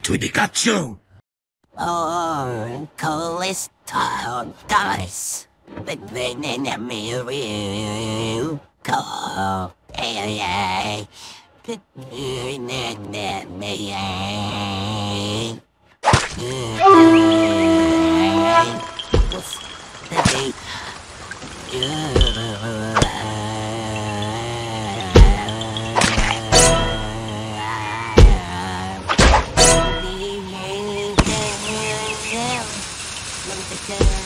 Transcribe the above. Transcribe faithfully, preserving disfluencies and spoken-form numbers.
Tweetykachu! Oh, Callisto, guys. But then in a mirror, call, ay, ay, but in a Yeah.